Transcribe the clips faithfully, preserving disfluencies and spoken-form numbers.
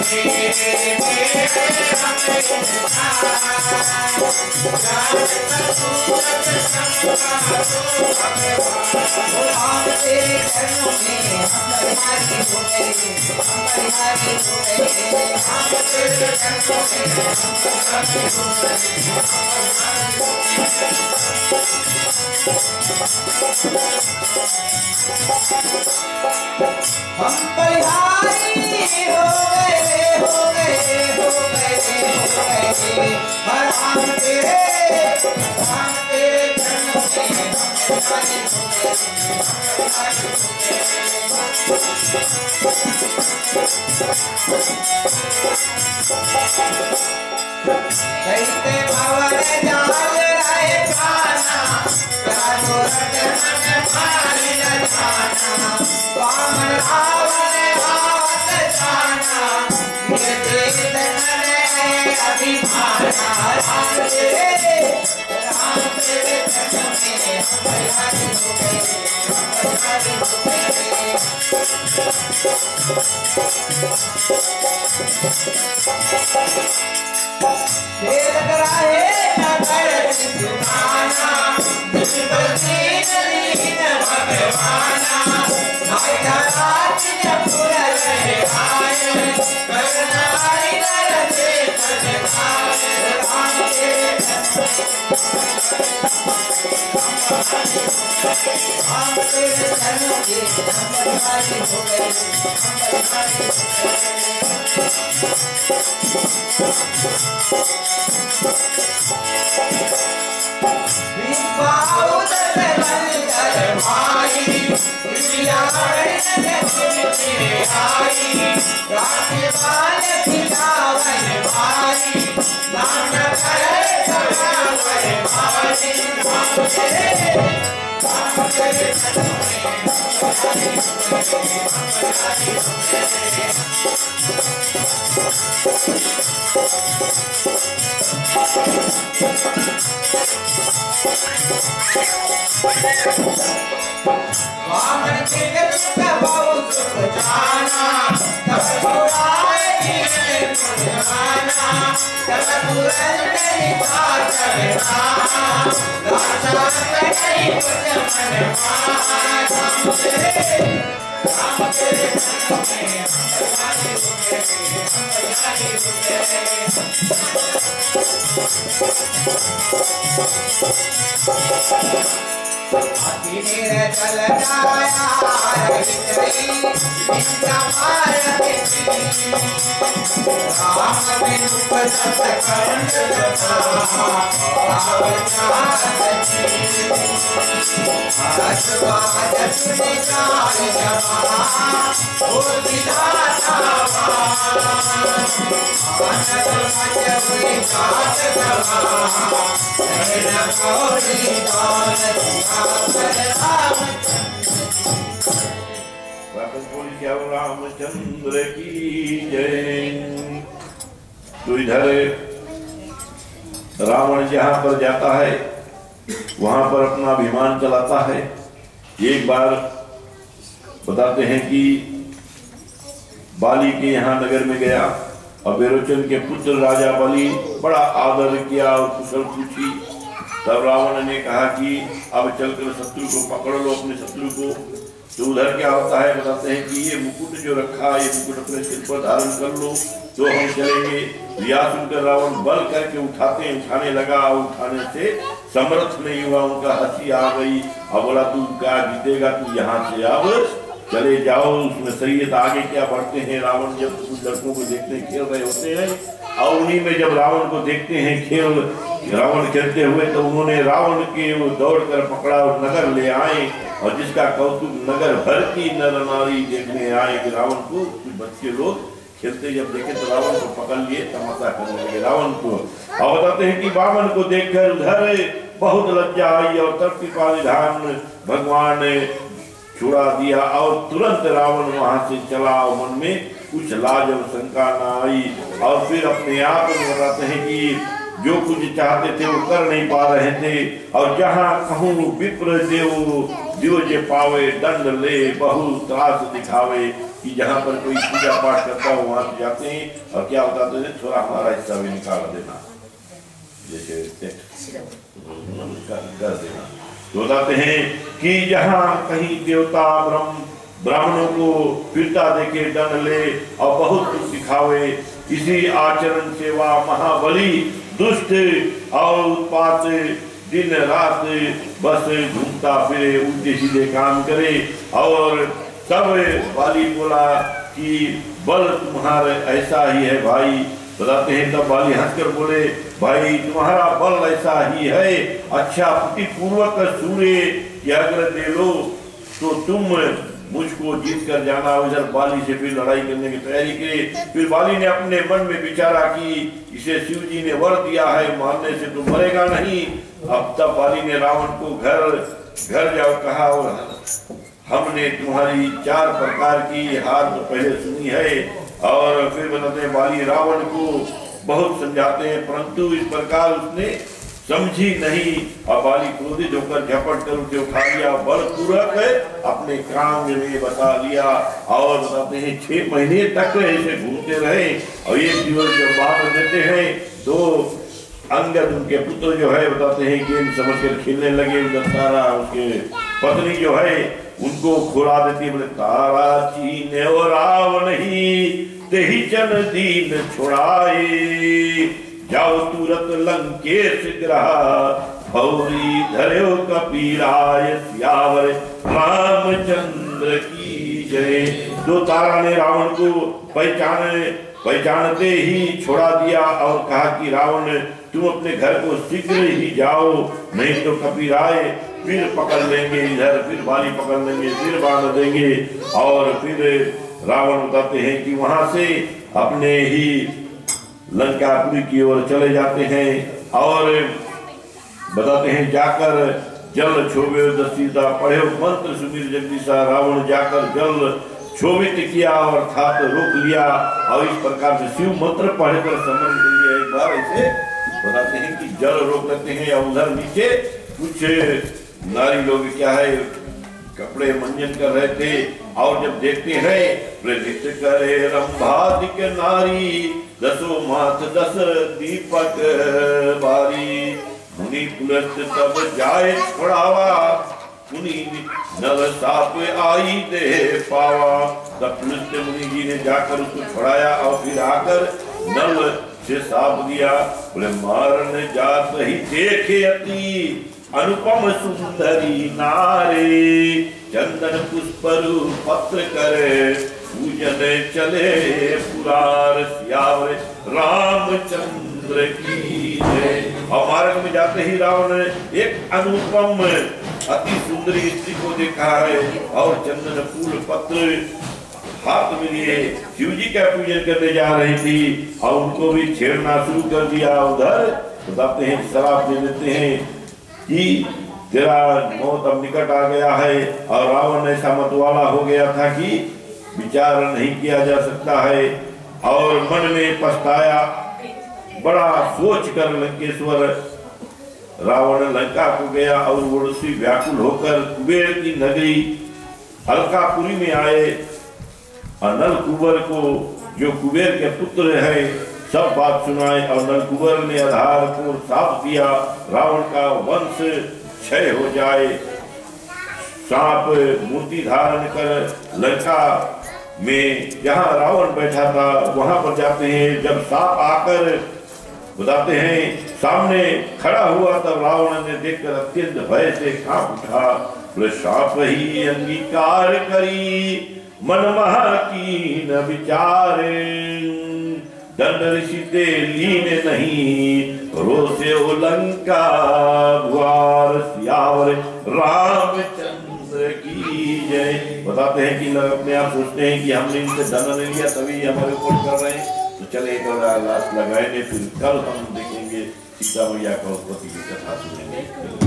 हम परिहारी हो गए हो गए हो गए हो गए हर हम तेरे हम तेरे चरणों में हम परिहारी हो गए कहते भवन जाल राय खाना चारों रट मन भारी जाना वामन रावण आवत जाना ये देश करे अभिमाना राम तेरे राम तेरे चरणों में हम परिहारी हो गए हम परिहारी हो गए खेल कराए नगर सुहाना विश्वती नलीन भगवाना नायका राज जपुर रहे आए करनाई नरते सजभाए राम तेरे राम तेरे चरणों में हम परिहारी हो गए हम परिहारी हो वामन के दुख बहुत सुख जाना तब बुराए दिए पुराना तब पुरन नहीं पास करना राजा नहीं कुछ मन माना राम तेरे चरणों में हम परिहारी हो गए हम परिहारी हो गए धीरे चल जाया हितरी इंद्र मारती राम बिनु पसत कंड जमा रावण चाहती हर्ष बाज सुनि जाय जमा ओ विधाता आनंद मच हुई जात जमा नैन गौरी दान रामचंद्र की जय। तो इधर रावण जहां पर जाता है वहां पर अपना अभिमान चलाता है। एक बार बताते हैं कि बाली के यहाँ नगर में गया और विरोचन के पुत्र राजा बलि बड़ा आदर किया और कुशल पूछी। तब रावण ने कहा कि अब चलकर शत्रु को पकड़ लो, अपने शत्रु को। तो उधर क्या होता है बताते हैं कि ये मुकुट जो रखा, ये मुकुट अपने सिर पर धारण कर लो तो हम चलेंगे। या सुनकर रावण बल करके उठाते उठाने लगा, उठाने से समर्थ नहीं हुआ, उनका हंसी आ गई और बोला तू क्या जीतेगा, तू यहाँ से अब चले जाओ। उसमें शरीयत आगे क्या बढ़ते हैं। रावण जब कुछ लड़कों को देखते हैं खेल रहे होते हैं और उन्हीं में जब रावण को देखते हैं खेल रावण खेलते हुए तो उन्होंने रावण के वो दौड़ कर पकड़ा और नगर ले आए और जिसका कौतुक नगर भर की नर नारी देखने आए कि रावण को बच्चे लोग खेलते जब देखे तो रावण को पकड़ लिए, तमाशा करने लगे रावण को। और बताते हैं कि वामन को देखकर उधर बहुत लज्जा आई और तब कृपा विधान भगवान ने छुड़ा दिया और तुरंत रावण वहां से चला और मन में कुछ लाज और शंका न आई। और फिर अपने आप में बताते हैं कि जो कुछ चाहते थे वो कर नहीं पा रहे थे और जहाँ कहूँ विप्र देव दियो जे पावे दंड ले बहु त्रास दिखावे। कि जहाँ पर कोई पूजा पाठ करता हो वहां से जाते हैं और क्या बताते हैं, थोड़ा हमारा हिस्सा भी निकाल देना, जैसे कर देना। तो बताते हैं कि जहाँ कहीं देवता ब्रह्म ब्राह्मणों को फिरता देखे दंड ले और बहुत कुछ दिखावे, इसी आचरण सेवा महाबली दुष्ट और उत्पात दिन रात बस घूमता फिरे, उल्टे सीधे काम करे। और तब बाली बोला कि बल तुम्हारा ऐसा ही है भाई। बताते हैं तब बाली हंसकर बोले, भाई तुम्हारा बल ऐसा ही है, अच्छा पूर्वक सूर्य की अग्र दे लो तो तुम मुझको जीत कर जाना। उधर बाली से फिर लड़ाई करने की तैयारी की। फिर बाली ने अपने मन में विचारा कि इसे शिव जी ने वर दिया है, मारने से तो मरेगा नहीं। अब तब बाली ने रावण को घर घर जाओ कहा, और हमने तुम्हारी चार प्रकार की हार तो पहले सुनी है। और फिर बताते हैं बाली रावण को बहुत समझाते हैं, परंतु इस प्रकार उसने समझी नहीं। और बाली क्रोधित होकर झपट कर उसे उठा लिया, बलपूर्वक अपने काम में बता लिया। और बताते हैं छह महीने तक ऐसे घूमते रहे। और एक दिवस जब बात देते हैं तो अंगद उनके पुत्र जो है बताते हैं गेम समझ कर खेलने लगे। उधर तारा उसके पत्नी जो है उनको खुला देती, बोले तारा चीने और रावण ही तेही जन दीन छुड़ाए, जाओ तुरंत लंकेश ग्रह भौरी धर्यो कपीराय, सियावर रामचंद्र की जय। दो तारा ने रावण को पहचान पहचानते ही छोड़ा दिया और कहा कि रावण तुम अपने घर को शीघ्र ही जाओ, नहीं तो कपीराय फिर पकड़ लेंगे, इधर फिर बाली पकड़ लेंगे, फिर बांध देंगे। और फिर रावण बताते हैं कि वहां से अपने ही लंकापुरी की ओर चले जाते हैं। और बताते हैं जाकर जल छोवे दसीदा पढ़े मंत्र सुबीर जगदीशा। रावण जाकर जल क्षोभित किया अर्थात रोक लिया। और इस प्रकार से शिव मंत्र पढ़कर समझ लिया। एक बार ऐसे बताते हैं कि जल रोक लेते हैं और उधर नीचे कुछ नारी लोग क्या है कपड़े मंजन कर रहे थे। और जब देखते हैं प्रेरित करे रंभादिक नारी, दसो माथ दस दीपक बारी, मुनि पुलस्त तब जाए छोड़ावा, मुनि नल साप आई दे पावा। तब पुलस्त मुनि जी ने जाकर उसको छोड़ाया और फिर आकर नल से साप दिया। बोले मारन जात ही देखे अति अनुपम सुंदरी नारे, चंदन पुष्परु पत्र करे पूजन चले पुरार, सियावर रामचंद्र की जय। और मार्ग में जाते ही रावण ने एक अनुपम अति सुंदरी स्त्री को देखा है और चंदन फूल पत्र हाथ में लिए शिव जी का पूजन करने जा रही थी और उनको भी छेड़ना शुरू कर दिया। उधर बताते हैं शराब दे देते हैं कि तेरा मौत अब निकट आ गया है। और रावण ऐसा मतवाला हो गया था कि विचार नहीं किया जा सकता है। और मन में पछताया, बड़ा सोच कर लंकेश्वर रावण लंका को गया और वो उसी व्याकुल होकर कुबेर की नगरी अलकापुरी में आए। और नल कुंवर को जो कुबेर के पुत्र है सब बात सुनाए। और नल कुंवर ने आधार को साफ दिया, रावण का वंश क्षय हो जाए। सांप मूर्ति धारण कर लंका में जहाँ रावण बैठा था वहां पर जाते हैं। जब सांप आकर बताते हैं सामने खड़ा हुआ तब रावण ने देखकर अत्यंत भय से कांप उठा। बोले सांप ही अंगीकार करी, मन महा की न विचारे, दंड ऋषि लीन नहीं, रोसे ओ लंका द्वार, सियावर रामचंद्र की जय। बताते हैं कि लोग अपने आप सोचते हैं कि हमने इनसे दंड नहीं लिया तभी हमारे ऊपर कर रहे हैं, तो चले एक लाश लगाएंगे, फिर कल हम देखेंगे सीता मैया का उत्पत्ति की कथा सुनेंगे।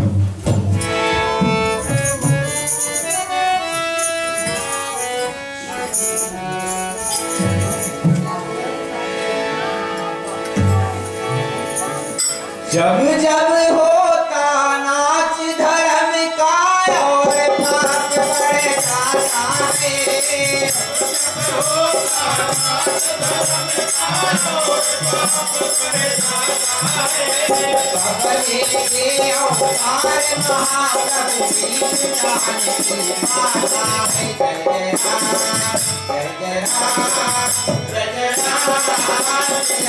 जब जब होता नाच धर्म का और पाप बड़े खाता में, बबले के अवतार महाप्रभु वीर जानकी माता है। जय राम जय जय राम जय जय राम जय